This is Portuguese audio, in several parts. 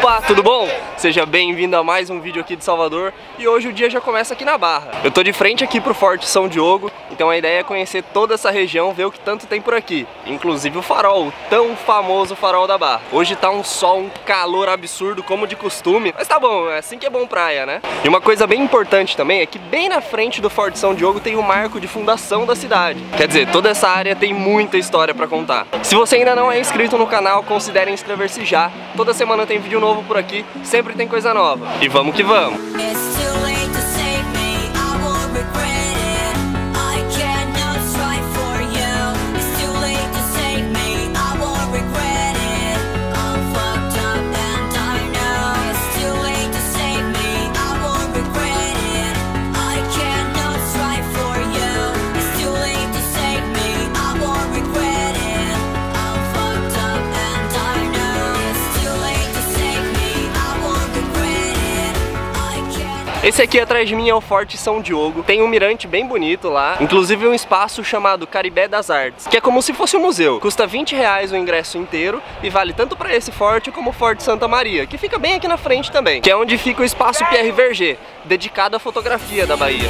Opa, tudo bom? Seja bem-vindo a mais um vídeo aqui de Salvador. E hoje o dia já começa aqui na Barra. Eu tô de frente aqui pro Forte São Diogo, então a ideia é conhecer toda essa região, ver o que tanto tem por aqui. Inclusive o farol, o tão famoso farol da Barra. Hoje tá um sol, um calor absurdo como de costume, mas tá bom, é assim que é bom praia, né? E uma coisa bem importante também é que bem na frente do Forte São Diogo tem o marco de fundação da cidade. Quer dizer, toda essa área tem muita história pra contar. Se você ainda não é inscrito no canal, considere inscrever-se já. Toda semana tem vídeo novo por aqui, sempre tem coisa nova. E vamos que vamos! Esse aqui atrás de mim é o Forte São Diogo. Tem um mirante bem bonito lá, inclusive um espaço chamado Caribé das Artes, que é como se fosse um museu. Custa R$20 o ingresso inteiro e vale tanto para esse forte como o Forte Santa Maria, que fica bem aqui na frente também, que é onde fica o espaço Pierre Verger, dedicado à fotografia da Bahia.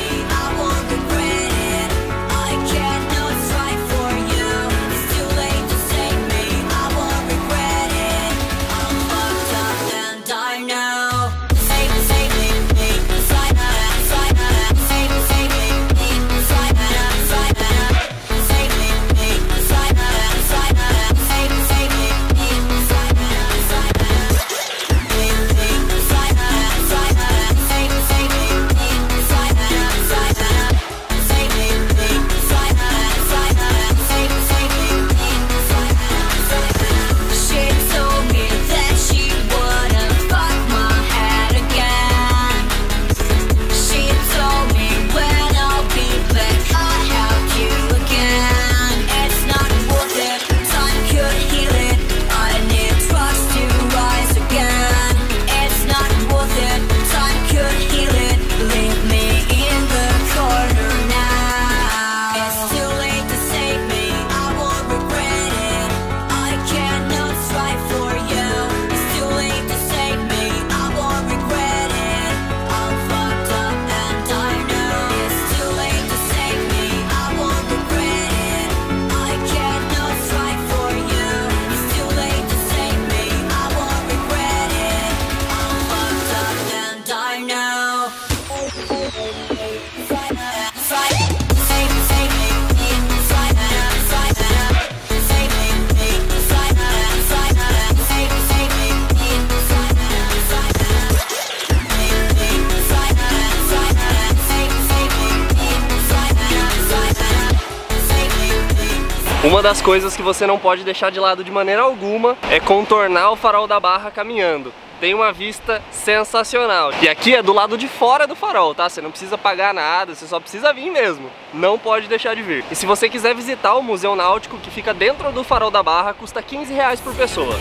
Uma das coisas que você não pode deixar de lado de maneira alguma é contornar o farol da Barra caminhando. Tem uma vista sensacional. E aqui é do lado de fora do farol, tá? Você não precisa pagar nada, você só precisa vir mesmo. Não pode deixar de vir. E se você quiser visitar o Museu Náutico, que fica dentro do farol da Barra, custa R$15 por pessoa.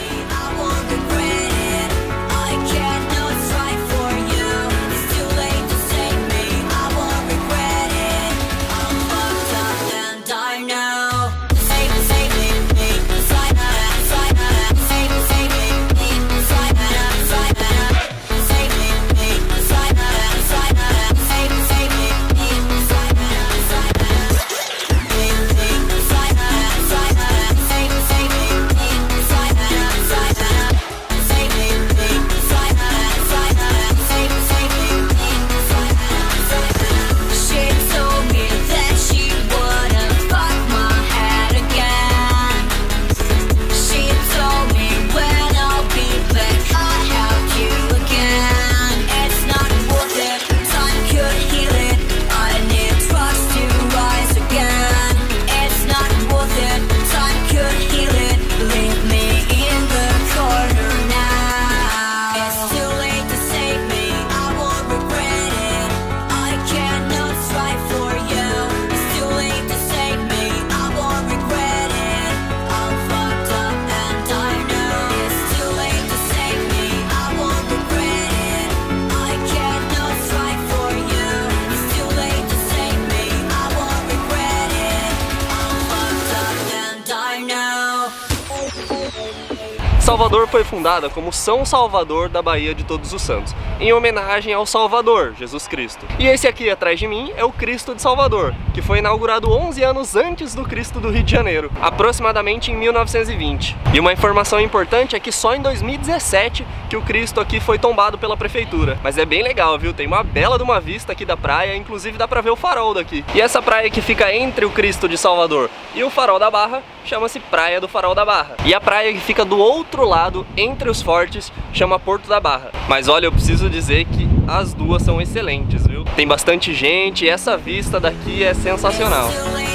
Salvador foi fundada como São Salvador da Bahia de Todos os Santos, em homenagem ao Salvador, Jesus Cristo. E esse aqui atrás de mim é o Cristo de Salvador, que foi inaugurado 11 anos antes do Cristo do Rio de Janeiro, aproximadamente em 1920. E uma informação importante é que só em 2017 que o Cristo aqui foi tombado pela prefeitura. Mas é bem legal, viu? Tem uma bela de uma vista aqui da praia, inclusive dá pra ver o farol daqui. E essa praia que fica entre o Cristo de Salvador e o Farol da Barra chama-se Praia do Farol da Barra. E a praia que fica do outro lado, entre os fortes, chama Porto da Barra. Mas olha, eu preciso dizer que as duas são excelentes, viu? Tem bastante gente e essa vista daqui é sensacional.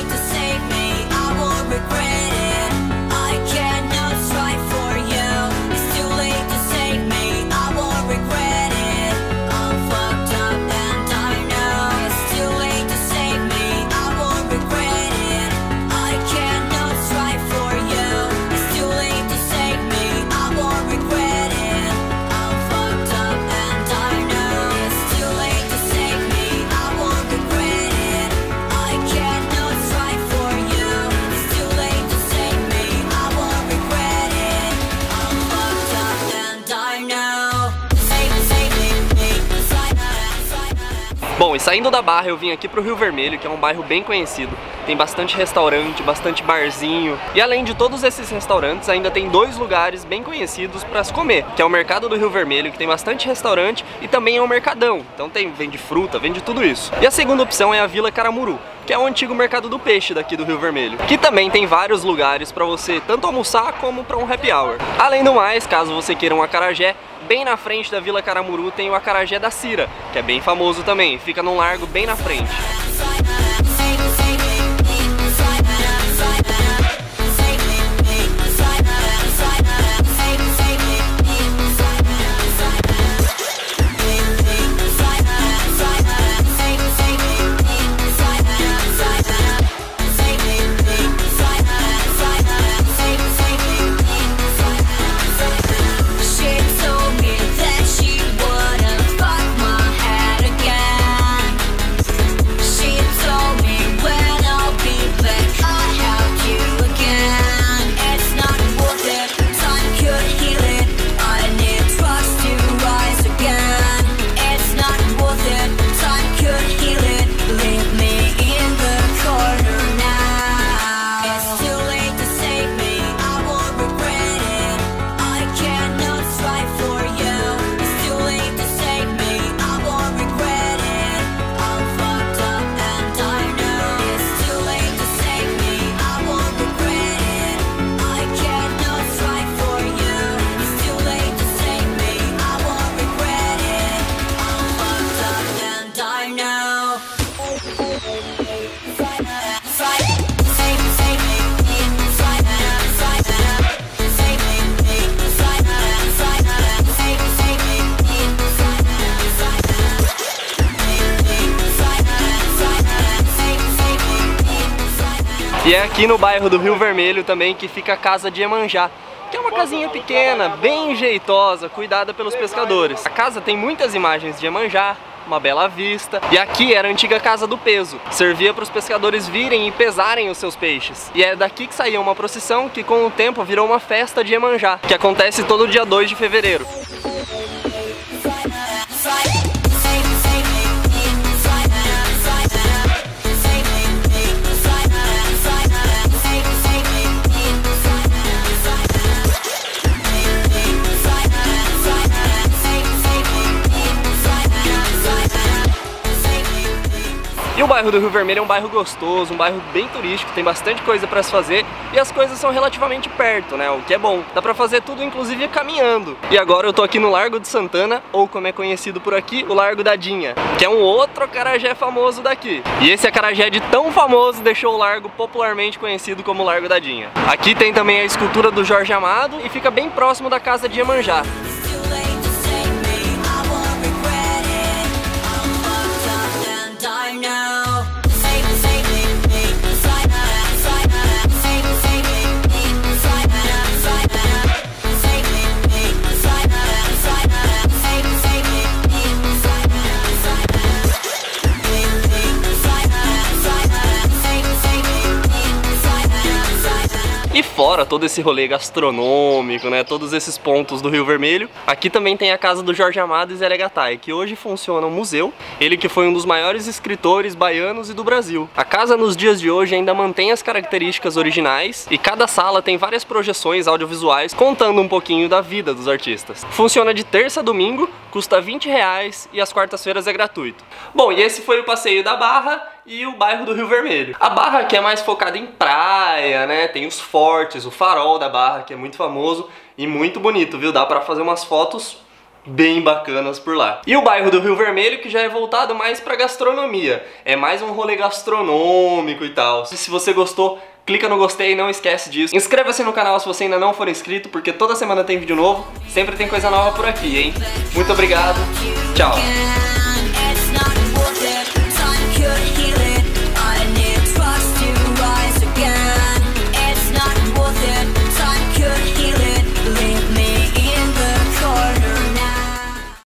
Bom, e saindo da Barra eu vim aqui pro Rio Vermelho, que é um bairro bem conhecido. Tem bastante restaurante, bastante barzinho. E além de todos esses restaurantes, ainda tem dois lugares bem conhecidos para se comer, que é o Mercado do Rio Vermelho, que tem bastante restaurante, e também é um mercadão. Então vende fruta, vende tudo isso. E a segunda opção é a Vila Caramuru, que é o antigo mercado do peixe daqui do Rio Vermelho, que também tem vários lugares para você tanto almoçar como para um happy hour. Além do mais, caso você queira um acarajé, bem na frente da Vila Caramuru tem o acarajé da Cira, que é bem famoso também, fica num largo bem na frente. E é aqui no bairro do Rio Vermelho também que fica a Casa de Iemanjá, que é uma casinha pequena, bem jeitosa, cuidada pelos pescadores. A casa tem muitas imagens de Iemanjá, uma bela vista. E aqui era a antiga Casa do Peso, servia para os pescadores virem e pesarem os seus peixes. E é daqui que saía uma procissão que com o tempo virou uma festa de Iemanjá, que acontece todo dia 2 de fevereiro. E o bairro do Rio Vermelho é um bairro gostoso, um bairro bem turístico, tem bastante coisa para se fazer e as coisas são relativamente perto, né? O que é bom. Dá pra fazer tudo, inclusive caminhando. E agora eu tô aqui no Largo de Santana, ou como é conhecido por aqui, o Largo da Dinha, que é um outro acarajé famoso daqui. E esse acarajé de tão famoso deixou o largo popularmente conhecido como Largo da Dinha. Aqui tem também a escultura do Jorge Amado e fica bem próximo da Casa de Iemanjá. fora todo esse rolê gastronômico, né, todos esses pontos do Rio Vermelho, aqui também tem a casa do Jorge Amado e Zé Gattai, que hoje funciona um museu, ele que foi um dos maiores escritores baianos e do Brasil. A casa nos dias de hoje ainda mantém as características originais e cada sala tem várias projeções audiovisuais contando um pouquinho da vida dos artistas. Funciona de terça a domingo, custa R$20 e às quartas-feiras é gratuito. Bom, e esse foi o passeio da Barra e o bairro do Rio Vermelho. A Barra aqui é mais focada em praia, né? Tem os fortes, o farol da Barra, que é muito famoso e muito bonito, viu? Dá pra fazer umas fotos bem bacanas por lá. E o bairro do Rio Vermelho, que já é voltado mais pra gastronomia. É mais um rolê gastronômico e tal. Se você gostou, clica no gostei, não esquece disso. Inscreva-se no canal se você ainda não for inscrito, porque toda semana tem vídeo novo. Sempre tem coisa nova por aqui, hein? Muito obrigado. Tchau.